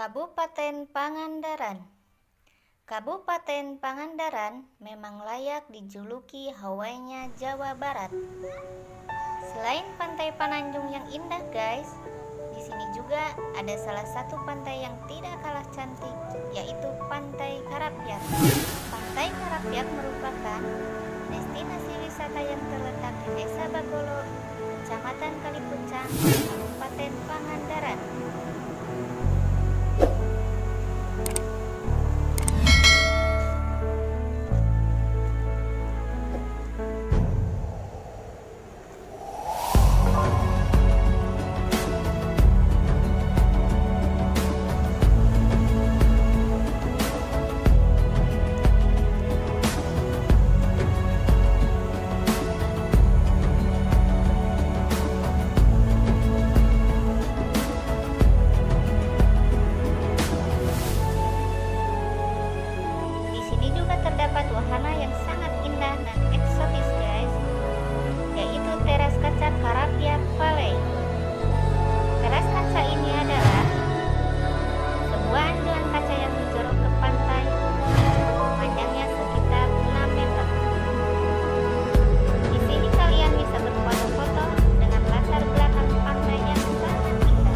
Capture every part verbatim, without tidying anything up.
Kabupaten Pangandaran. Kabupaten Pangandaran memang layak dijuluki Hawaii-nya Jawa Barat. Selain pantai Pananjung yang indah guys, di sini juga ada salah satu pantai yang tidak kalah cantik, yaitu Pantai Karapiak. Pantai Karapiak merupakan destinasi wisata yang terletak di Desa Bagolo, Kecamatan Kalipuncang, Kabupaten Pangandaran. Terdapat wahana yang sangat indah dan eksotis guys, yaitu teras kaca Karapiak Valley. Teras kaca ini adalah sebuah anjuran kaca yang menjorok ke pantai, panjangnya sekitar enam meter. Di sini kalian bisa berfoto-foto dengan latar belakang pantai yang sangat indah.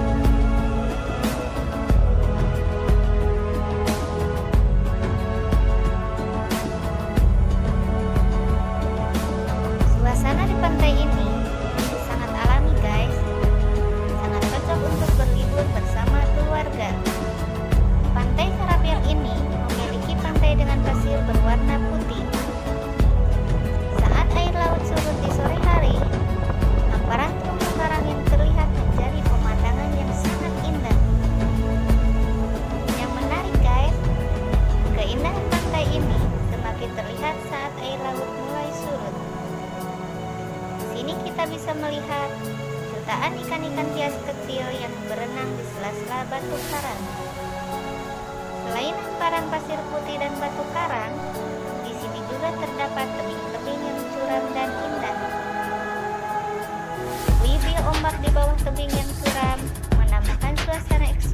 Suasana di pantai ini sangat alami guys, sangat cocok untuk berlibur bersama keluarga. Pantai Karapiak ini memiliki pantai dengan pasir berwarna putih. Saat air laut surut di sore hari, hamparan terumbu karang yang terlihat menjadi pemandangan yang sangat indah. Yang menarik guys, keindahan pantai ini semakin terlihat saat air laut mulai surut. Sini kita bisa melihat jutaan ikan-ikan hias kecil yang berenang di sela-sela batu karang. Selain hamparan pasir putih dan batu karang, di sini juga terdapat tebing-tebing yang curam dan indah. Wibir ombak di bawah tebing yang curam menambahkan suasana eksotis